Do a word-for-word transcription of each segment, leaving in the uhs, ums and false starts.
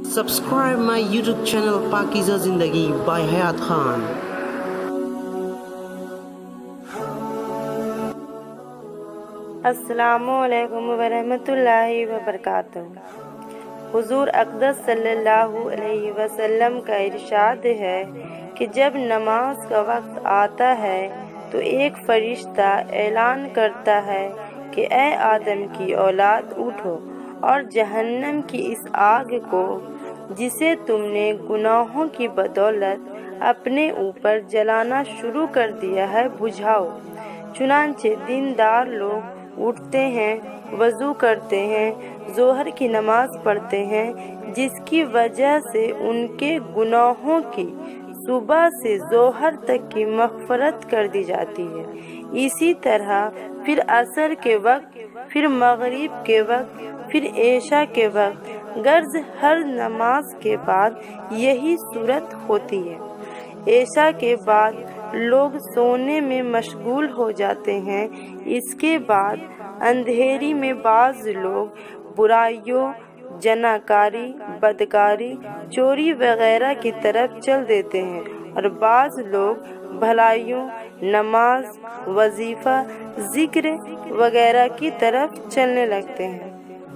Subscribe my YouTube channel Pakiza Zindagi by Hayat Khan. अस्सलामुअलैकुम वरहमतुल्लाहि वबरकातुहू। हुजूर अक़दस सल्लल्लाहु अलैहि वसल्लम का इरशाद है कि जब नमाज का वक्त आता है तो एक फरिश्ता ऐलान करता है कि ए आदम की औलाद उठो और जहन्नम की इस आग को जिसे तुमने गुनाहों की बदौलत अपने ऊपर जलाना शुरू कर दिया है बुझाओ। चुनांचे दीनदार लोग उठते हैं, वज़ू करते हैं, ज़ोहर की नमाज पढ़ते हैं, जिसकी वजह से उनके गुनाहों की सुबह से ज़ोहर तक की मग़फ़रत कर दी जाती है। इसी तरह फिर असर के वक्त, फिर मग़रिब के वक्त, फिर ऐशा के वक्त, गर्ज हर नमाज के बाद यही सूरत होती है। ऐशा के बाद लोग सोने में मशगूल हो जाते हैं। इसके बाद अंधेरी में बाज़ लोग बुराइयों, जनाकारी, बदकारी, चोरी वगैरह की तरफ चल देते हैं और बाज़ लोग भलाइयों, नमाज, वजीफ़ा, ज़िक्र वगैरह की तरफ चलने लगते हैं।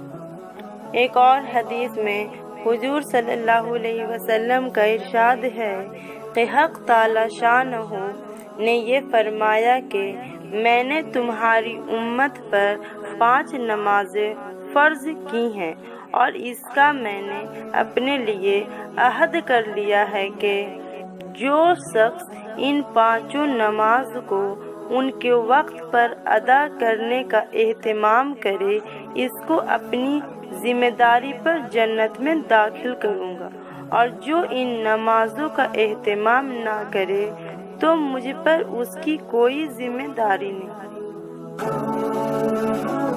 एक और हदीस में हुजूर सल्लल्लाहु अलैहि वसल्लम का इरशाद है कि हक़ ताला शानहू ने ये फरमाया कि मैंने तुम्हारी उम्मत पर पांच नमाजें फ़र्ज की हैं और इसका मैंने अपने लिए अहद कर लिया है कि जो शख्स इन पांचों नमाज को उनके वक्त पर अदा करने का एहतमाम करे, इसको अपनी जिम्मेदारी पर जन्नत में दाखिल करूँगा, और जो इन नमाजों का एहतमाम ना करे तो मुझ पर उसकी कोई जिम्मेदारी नहीं।